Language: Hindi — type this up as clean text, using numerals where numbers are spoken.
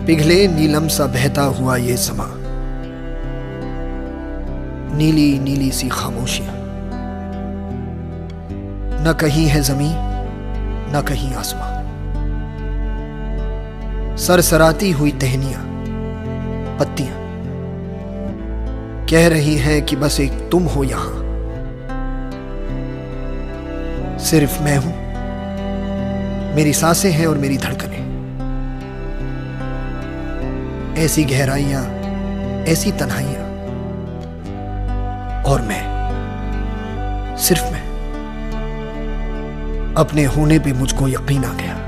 पिघले नीलम सा बहता हुआ ये समा, नीली नीली सी खामोशियां, न कहीं है जमीन न कहीं आसमां, सरसराती हुई टहनियां पत्तियां कह रही हैं कि बस एक तुम हो यहां। सिर्फ मैं हूं, मेरी सांसें हैं और मेरी धड़कनें, ऐसी गहराइयां, ऐसी तन्हाइयां, और मैं, सिर्फ मैं। अपने होने पे मुझको यकीन आ गया।